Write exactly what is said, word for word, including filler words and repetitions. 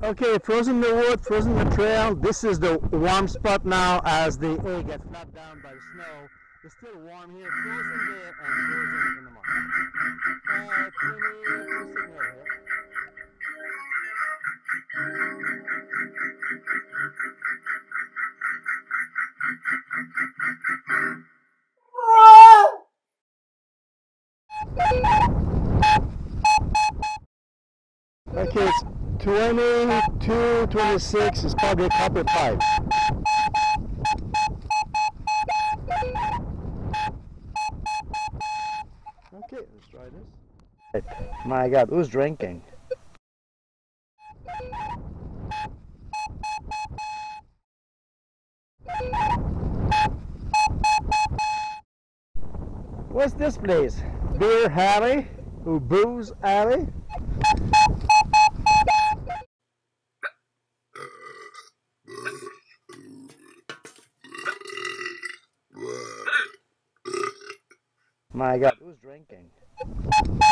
Okay, frozen the wood, frozen the trail. This is the warm spot now as the air gets flapped down by the snow. It's still warm here, frozen there and frozen in the mud. Uh, twenty percent here. Okay, it's twenty-two, twenty-six is probably a copper pipe. Okay, let's try this. My God, who's drinking? What's this place? Beer Alley? Or Booze Alley? My God, who's drinking?